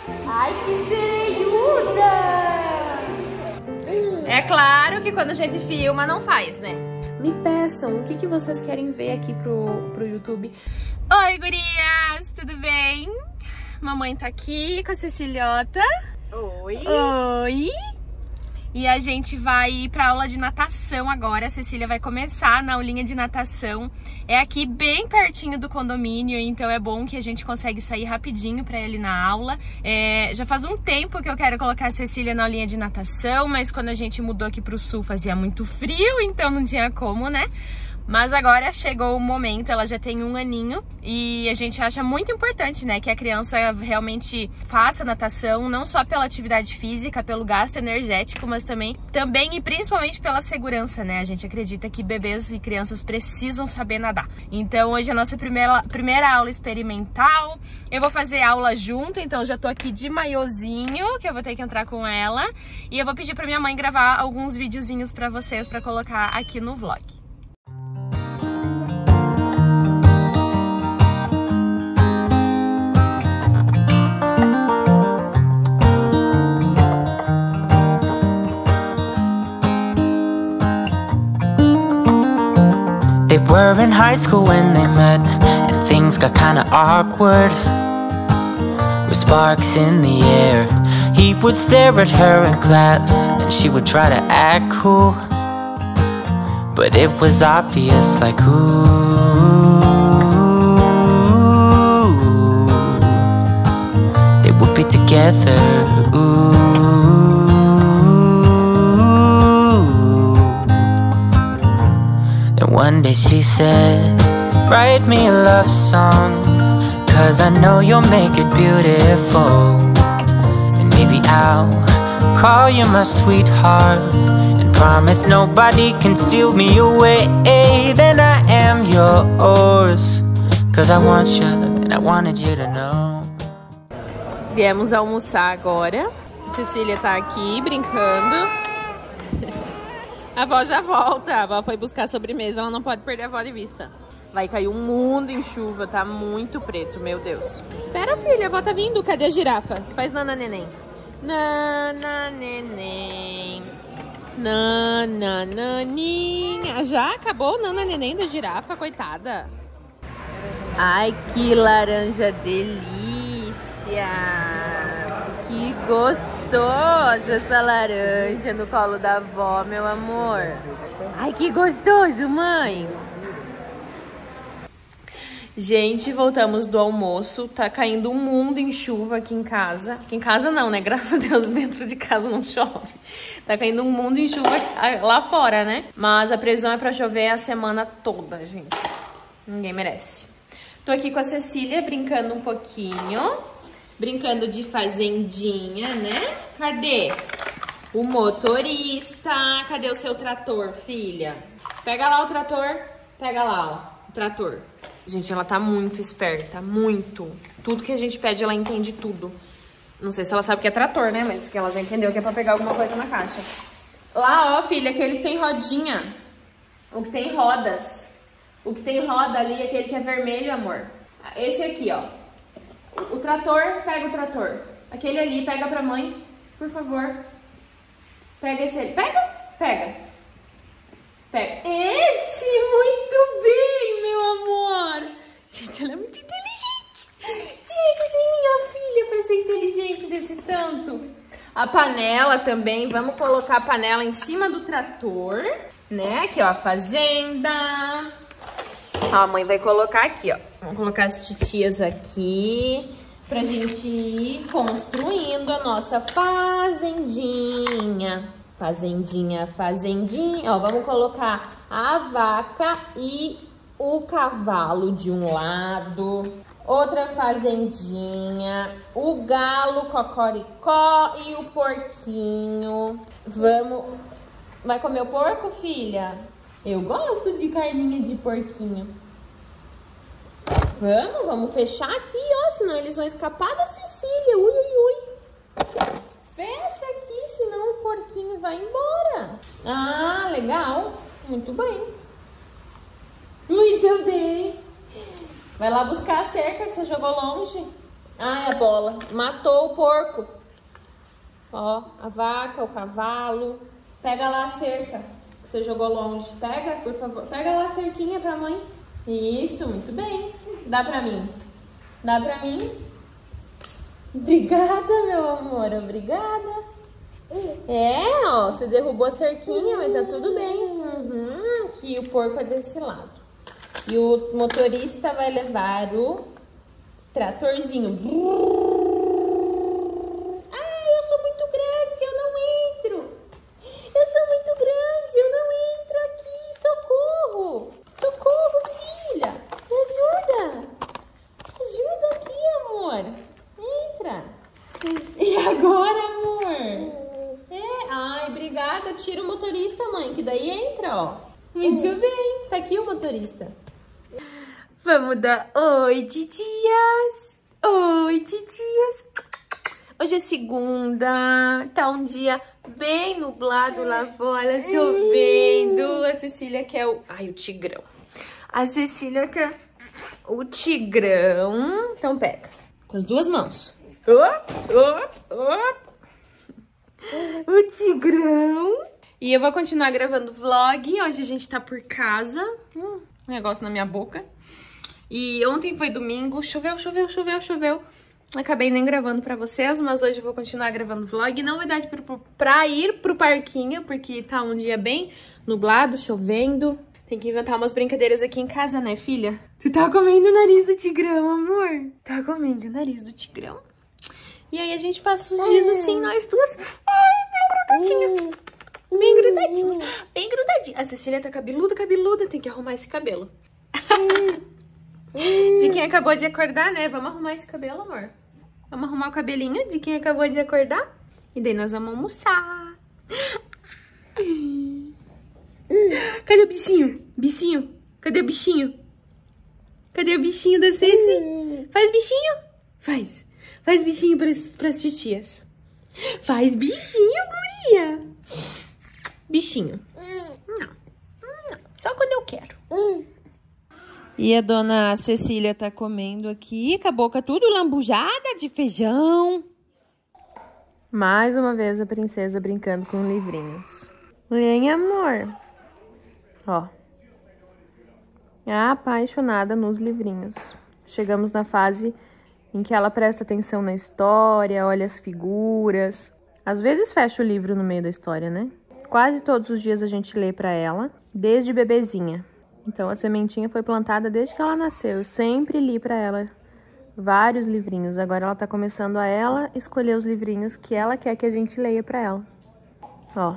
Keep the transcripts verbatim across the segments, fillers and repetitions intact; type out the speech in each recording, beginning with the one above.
Ai, que sereiuda! É claro que quando a gente filma não faz, né? Me peçam o que, que vocês querem ver aqui pro, pro YouTube. Oi, gurias! Tudo bem? Mamãe tá aqui com a Cecilhota. Oi! Oi! E a gente vai ir pra aula de natação agora. A Cecília vai começar na aulinha de natação. É aqui bem pertinho do condomínio, então é bom que a gente consegue sair rapidinho pra ir na aula. É, já faz um tempo que eu quero colocar a Cecília na aulinha de natação, mas quando a gente mudou aqui pro sul fazia muito frio, então não tinha como, né? Mas agora chegou o momento, ela já tem um aninho e a gente acha muito importante, né, que a criança realmente faça natação, não só pela atividade física, pelo gasto energético, mas também, também e principalmente pela segurança, né? A gente acredita que bebês e crianças precisam saber nadar. Então hoje é a nossa primeira, primeira aula experimental, eu vou fazer aula junto, então já tô aqui de maiozinho, que eu vou ter que entrar com ela, e eu vou pedir pra minha mãe gravar alguns videozinhos pra vocês, pra colocar aqui no vlog. They were in high school when they met, and things got kinda awkward. With sparks in the air, he would stare at her in class, and she would try to act cool. But it was obvious, like, ooh, they would be together, ooh. One day she said, write me a love song, cause I know you'll make it beautiful. And maybe I'll call you my sweetheart, and promise nobody can steal me away. Then I am yours, cause I want you, and I wanted you to know. Viemos almoçar agora. Cecília tá aqui brincando. A avó já volta, a avó foi buscar a sobremesa, ela não pode perder a avó de vista. Vai cair um mundo em chuva, tá muito preto, meu Deus. Pera, filha, a avó tá vindo, cadê a girafa? Faz nana neném. Nana neném. Nana naninha. Já acabou o nana neném da girafa, coitada. Ai, que laranja delícia. Que gostoso. Gostosa essa laranja no colo da avó, meu amor. Ai, que gostoso, mãe. Gente, voltamos do almoço. Tá caindo um mundo em chuva aqui em casa. Aqui em casa não, né? Graças a Deus, dentro de casa não chove. Tá caindo um mundo em chuva lá fora, né? Mas a previsão é pra chover a semana toda, gente. Ninguém merece. Tô aqui com a Cecília brincando um pouquinho. Brincando de fazendinha, né? Cadê o motorista? Cadê o seu trator, filha? Pega lá o trator. Pega lá, ó, o trator. Gente, ela tá muito esperta, muito. Tudo que a gente pede, ela entende tudo. Não sei se ela sabe o que é trator, né? Mas que ela já entendeu que é pra pegar alguma coisa na caixa. Lá, ó, filha, aquele que tem rodinha. O que tem rodas. O que tem roda ali, aquele que é vermelho, amor. Esse aqui, ó. O trator, pega o trator. Aquele ali, pega pra mãe, por favor. Pega esse ali. Pega? Pega. Pega. Esse, muito bem, meu amor. Gente, ela é muito inteligente. Tinha que ser minha filha pra ser inteligente desse tanto. A panela também, vamos colocar a panela em cima do trator, né? Aqui, ó, a fazenda. Ó, a mãe vai colocar aqui, ó. Vamos colocar as titias aqui pra gente ir construindo a nossa fazendinha. Fazendinha, fazendinha. Ó, vamos colocar a vaca e o cavalo de um lado. Outra fazendinha. O galo, cocoricó e o porquinho. Vamos... Vai comer o porco, filha? Eu gosto de carninha de porquinho. Vamos, vamos fechar aqui, ó, senão eles vão escapar da Cecília. Ui, ui, ui. Fecha aqui, senão o porquinho vai embora. Ah, legal. Muito bem. Muito bem. Vai lá buscar a cerca que você jogou longe. Ai, a bola. Matou o porco. Ó, a vaca, o cavalo. Pega lá a cerca que você jogou longe. Pega, por favor. Pega lá a cerquinha pra mãe. Isso, muito bem. Dá pra mim. Dá pra mim. Obrigada, meu amor. Obrigada. É, ó. Você derrubou a cerquinha, mas tá tudo bem. Uhum, aqui o porco é desse lado. E o motorista vai levar o tratorzinho. Ai, eu sou muito grande, eu não entro. Eu sou muito grande, eu não entro aqui. Socorro. Socorro, filha. Me ajuda. Me ajuda aqui, amor. Entra. E agora, amor? É, ai, obrigada. Tira o motorista, mãe, que daí entra, ó. Muito bem. Tá aqui o motorista. Vamos dar oi, titias. Oi, titias. Hoje é segunda. Tá um dia bem nublado lá fora, chovendo. A Cecília quer o... Ai, o tigrão. A Cecília quer o tigrão. Então pega. Com as duas mãos. Op, op, op. O tigrão. E eu vou continuar gravando vlog. Hoje a gente tá por casa. Hum, um negócio na minha boca. E ontem foi domingo. Choveu, choveu, choveu, choveu. Acabei nem gravando pra vocês, mas hoje eu vou continuar gravando vlog. Não vai dar pra, pra ir pro parquinho, porque tá um dia bem nublado, chovendo. Tem que inventar umas brincadeiras aqui em casa, né, filha? Tu tá comendo o nariz do tigrão, amor? Tá comendo o nariz do tigrão? E aí a gente passa os dias assim, nós duas. Ai, bem grudadinho. Bem grudadinho. Bem grudadinho. A Cecília tá cabeluda, cabeluda. Tem que arrumar esse cabelo. De quem acabou de acordar, né? Vamos arrumar esse cabelo, amor. Vamos arrumar o cabelinho de quem acabou de acordar. E daí nós vamos almoçar. Cadê o bichinho? Bichinho? Cadê o bichinho? Cadê o bichinho da Ceci? Faz bichinho? Faz. Faz bichinho pras, pras titias. Faz bichinho, guria. Bichinho. Não. Não. Só quando eu quero. E a dona Cecília tá comendo aqui, com a boca tudo lambujada de feijão. Mais uma vez a princesa brincando com livrinhos. Vem, amor. Ó. Apaixonada nos livrinhos. Chegamos na fase em que ela presta atenção na história, olha as figuras. Às vezes fecha o livro no meio da história, né? Quase todos os dias a gente lê pra ela, desde bebezinha. Então, a sementinha foi plantada desde que ela nasceu. Eu sempre li pra ela vários livrinhos. Agora ela tá começando a ela escolher os livrinhos que ela quer que a gente leia pra ela. Ó.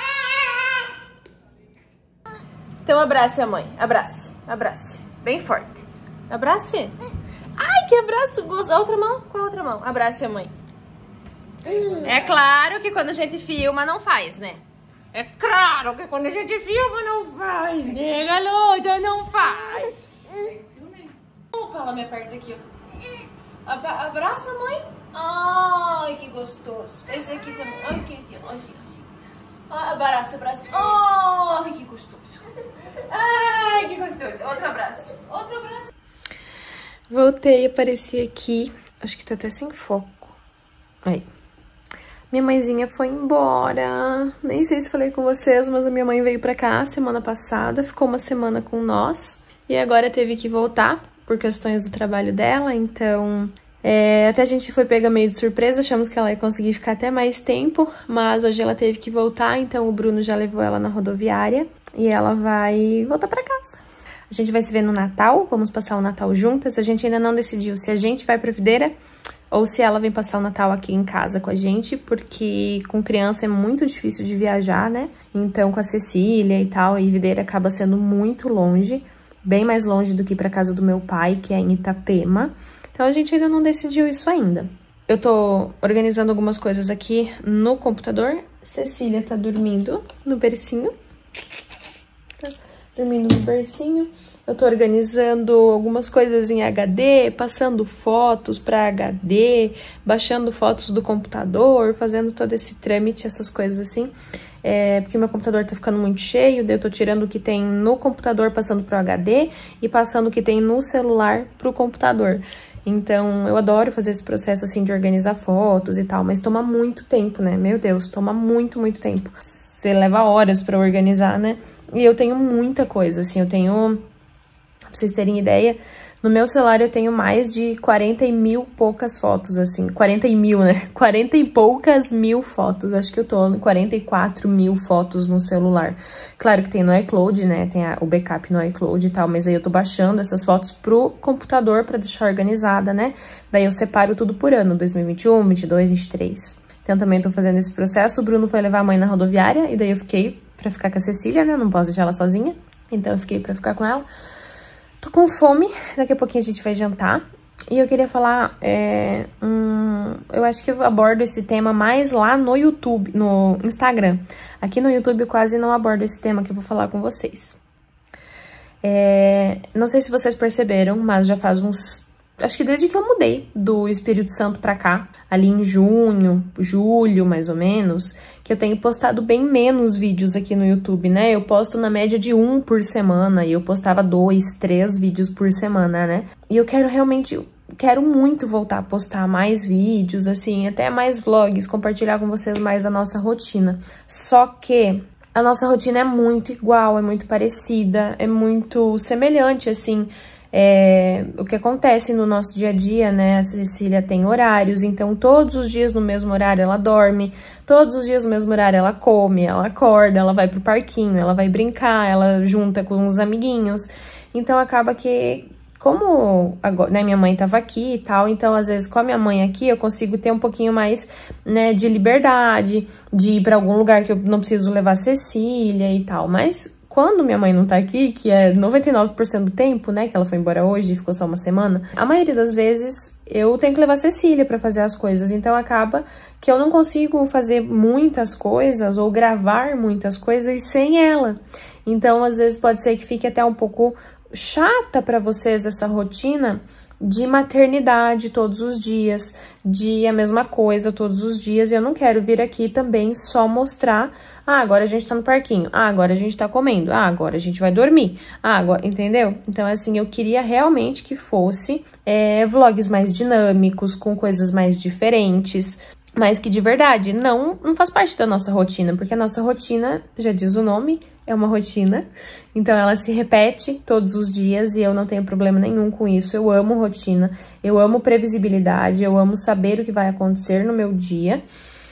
Então, abrace a mãe. Abrace. Abrace. Bem forte. Abrace. Ai, que abraço gostoso. Outra mão? Com a outra mão. Abrace a mãe. É claro que quando a gente filma, não faz, né? É claro que quando a gente filma não faz, né, galota? Não faz. Opa, ela me aperta aqui, ó. Abra abraça a mãe. Ai, que gostoso. Esse aqui também. Ai, que assim, ó. Assim, assim. Ah, abraça, abraça. Ai, que gostoso. Ai, que gostoso. Outro abraço. Outro abraço. Voltei, apareci aqui. Acho que tá até sem foco. Aí. Minha mãezinha foi embora. Nem sei se falei com vocês, mas a minha mãe veio pra cá semana passada. Ficou uma semana com nós. E agora teve que voltar por questões do trabalho dela. Então, é, até a gente foi pega meio de surpresa. Achamos que ela ia conseguir ficar até mais tempo. Mas hoje ela teve que voltar. Então, o Bruno já levou ela na rodoviária. E ela vai voltar pra casa. A gente vai se ver no Natal. Vamos passar o Natal juntas. A gente ainda não decidiu se a gente vai pra Videira ou se ela vem passar o Natal aqui em casa com a gente, porque com criança é muito difícil de viajar, né? Então, com a Cecília e tal, a Videira acaba sendo muito longe, bem mais longe do que pra casa do meu pai, que é em Itapema. Então, a gente ainda não decidiu isso ainda. Eu tô organizando algumas coisas aqui no computador. Cecília tá dormindo no bercinho. Tá dormindo no bercinho. Eu tô organizando algumas coisas em H D, passando fotos para H D, baixando fotos do computador, fazendo todo esse trâmite, essas coisas assim. É, porque meu computador tá ficando muito cheio, daí eu tô tirando o que tem no computador, passando pro H D, e passando o que tem no celular pro computador. Então, eu adoro fazer esse processo, assim, de organizar fotos e tal, mas toma muito tempo, né? Meu Deus, toma muito, muito tempo. Você leva horas pra organizar, né? E eu tenho muita coisa, assim, eu tenho... Pra vocês terem ideia, no meu celular eu tenho mais de quarenta e mil poucas fotos, assim. quarenta mil, né? quarenta e poucas mil fotos. Acho que eu tô em quarenta e quatro mil fotos no celular. Claro que tem no iCloud, né? Tem a, o backup no iCloud e tal, mas aí eu tô baixando essas fotos pro computador pra deixar organizada, né? Daí eu separo tudo por ano, dois mil e vinte e um, vinte e dois, vinte e três. Então também tô fazendo esse processo. O Bruno foi levar a mãe na rodoviária e daí eu fiquei pra ficar com a Cecília, né? Não posso deixar ela sozinha. Então eu fiquei pra ficar com ela. Tô com fome, daqui a pouquinho a gente vai jantar. E eu queria falar, é, um, eu acho que eu abordo esse tema mais lá no YouTube, no Instagram. Aqui no YouTube eu quase não abordo esse tema que eu vou falar com vocês. É, não sei se vocês perceberam, mas já faz uns... Acho que desde que eu mudei do Espírito Santo pra cá, ali em junho, julho, mais ou menos, que eu tenho postado bem menos vídeos aqui no YouTube, né? Eu posto na média de um por semana, e eu postava dois, três vídeos por semana, né? E eu quero realmente, quero muito voltar a postar mais vídeos, assim, até mais vlogs, compartilhar com vocês mais da nossa rotina. Só que a nossa rotina é muito igual, é muito parecida, é muito semelhante, assim... É, o que acontece no nosso dia a dia, né? A Cecília tem horários, então todos os dias no mesmo horário ela dorme, todos os dias no mesmo horário ela come, ela acorda, ela vai pro parquinho, ela vai brincar, ela junta com os amiguinhos. Então acaba que, como agora, né, minha mãe tava aqui e tal, então às vezes com a minha mãe aqui eu consigo ter um pouquinho mais, né, de liberdade, de ir pra algum lugar que eu não preciso levar a Cecília e tal, mas... Quando minha mãe não tá aqui, que é noventa e nove por cento do tempo, né, que ela foi embora hoje e ficou só uma semana, a maioria das vezes eu tenho que levar a Cecília pra fazer as coisas, então acaba que eu não consigo fazer muitas coisas ou gravar muitas coisas sem ela. Então, às vezes pode ser que fique até um pouco chata pra vocês essa rotina de maternidade todos os dias, de a mesma coisa todos os dias, e eu não quero vir aqui também só mostrar, ah, agora a gente tá no parquinho, ah, agora a gente tá comendo, ah, agora a gente vai dormir, ah, agora, entendeu? Então, assim, eu queria realmente que fosse é, vlogs mais dinâmicos, com coisas mais diferentes, mas que de verdade não, não faz parte da nossa rotina, porque a nossa rotina, já diz o nome, é uma rotina, então ela se repete todos os dias e eu não tenho problema nenhum com isso. Eu amo rotina, eu amo previsibilidade, eu amo saber o que vai acontecer no meu dia,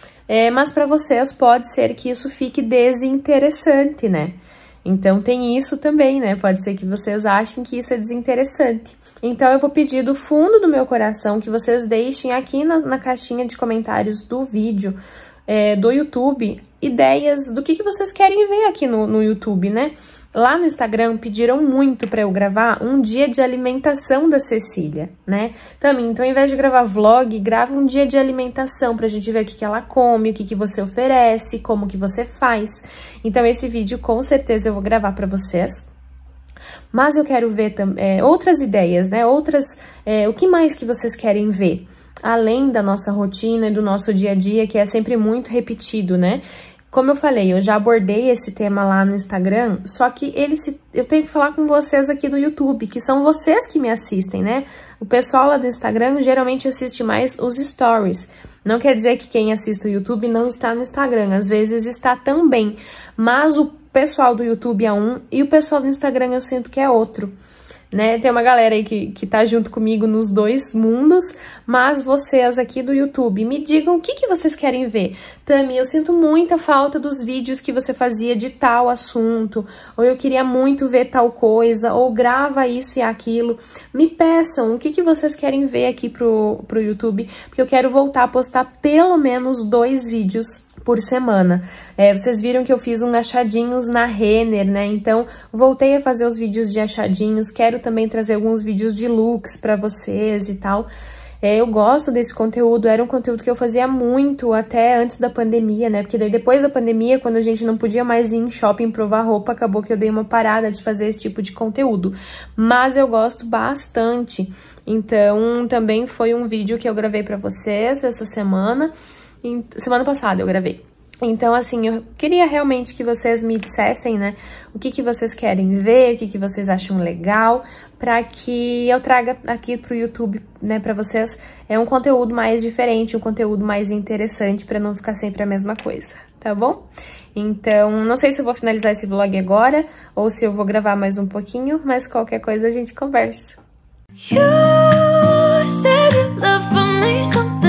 é, mas para vocês pode ser que isso fique desinteressante, né? Então tem isso também, né? Pode ser que vocês achem que isso é desinteressante. Então eu vou pedir do fundo do meu coração que vocês deixem aqui na, na caixinha de comentários do vídeo, é, do YouTube, ideias do que, que vocês querem ver aqui no, no YouTube, né? Lá no Instagram pediram muito pra eu gravar um dia de alimentação da Cecília, né? Também, então ao invés de gravar vlog, grava um dia de alimentação pra gente ver o que, que ela come, o que, que você oferece, como que você faz. Então esse vídeo com certeza eu vou gravar pra vocês. Mas eu quero ver é, outras ideias, né? Outras, é, o que mais que vocês querem ver? Além da nossa rotina e do nosso dia a dia, que é sempre muito repetido, né? Como eu falei, eu já abordei esse tema lá no Instagram, só que ele se, eu tenho que falar com vocês aqui do YouTube, que são vocês que me assistem, né? O pessoal lá do Instagram geralmente assiste mais os stories. Não quer dizer que quem assiste o YouTube não está no Instagram, às vezes está também. Mas o pessoal do YouTube é um e o pessoal do Instagram eu sinto que é outro. Né? Tem uma galera aí que, que tá junto comigo nos dois mundos, mas vocês aqui do YouTube, me digam o que, que vocês querem ver. Tami, eu sinto muita falta dos vídeos que você fazia de tal assunto, ou eu queria muito ver tal coisa, ou grava isso e aquilo. Me peçam o que, que vocês querem ver aqui pro, pro YouTube, porque eu quero voltar a postar pelo menos dois vídeos por semana. É, vocês viram que eu fiz um achadinhos na Renner, né? Então, voltei a fazer os vídeos de achadinhos. Quero também trazer alguns vídeos de looks pra vocês e tal. É, eu gosto desse conteúdo. Era um conteúdo que eu fazia muito até antes da pandemia, né? Porque daí depois da pandemia, quando a gente não podia mais ir em shopping provar roupa, acabou que eu dei uma parada de fazer esse tipo de conteúdo. Mas eu gosto bastante. Então, também foi um vídeo que eu gravei pra vocês essa semana. Semana passada eu gravei. Então, assim, eu queria realmente que vocês me dissessem, né, o que que vocês querem ver, o que que vocês acham legal, para que eu traga aqui pro YouTube, né, para vocês, é um conteúdo mais diferente, um conteúdo mais interessante, para não ficar sempre a mesma coisa, tá bom? Então, não sei se eu vou finalizar esse vlog agora, ou se eu vou gravar mais um pouquinho, mas qualquer coisa a gente conversa. You said you love for me something